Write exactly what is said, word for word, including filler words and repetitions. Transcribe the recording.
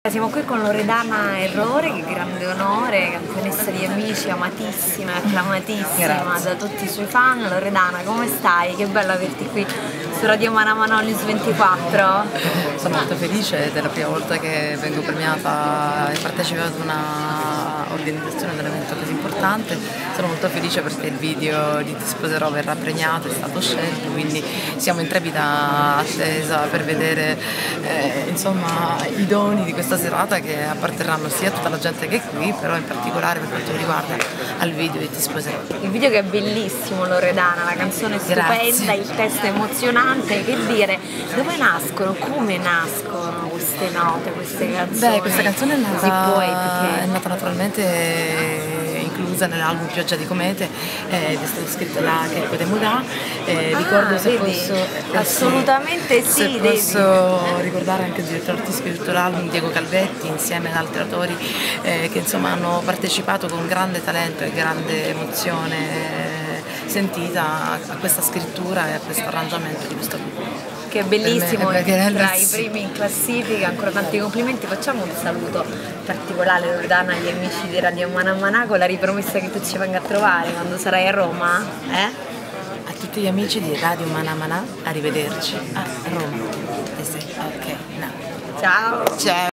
Siamo qui con Loredana Errore, che grande onore, campionessa di Amici, amatissima, acclamatissima Grazie. da tutti i suoi fan. Loredana, come stai? Che bello averti qui su Radio Mana Mana News ventiquattro. Sono molto felice, è la prima volta che vengo premiata e partecipo ad una organizzazione di un evento così importante. Sono molto felice perché il video di Ti sposerò verrà premiato, è stato scelto, quindi siamo in trepida attesa per vedere eh, insomma, i doni di questa serata che apparterranno sia a tutta la gente che è qui, però in particolare per quanto riguarda al video di Ti sposerò. Il video che è bellissimo, Loredana, la canzone è stupenda, Grazie. il testo è emozionante. Che dire, dove nascono, come nascono queste note, queste canzoni? Beh, questa canzone è nata, così poetiche. è nata naturalmente inclusa nell'album Pioggia di Comete eh, ed è stato scritto da Checco De Mudà. Eh, Ah, ricordo se vedi? posso eh, Assolutamente sì, se devi. posso ricordare anche il direttore artistico di tutto l'album, Diego Calvetti, insieme ad altri autori eh, che insomma hanno partecipato con grande talento e grande emozione eh, sentita a questa scrittura e a questo arrangiamento di questo album. Che è bellissimo, Per me- perché è tra i bellissimo. primi in classifica, ancora tanti complimenti. Facciamo un saluto particolare, Loredana, agli amici di Radio Mana Mana, con la ripromessa che tu ci venga a trovare quando sarai a Roma, eh? A tutti gli amici di Radio Mana Mana, arrivederci a Roma. Ok, no. Ciao! Ciao!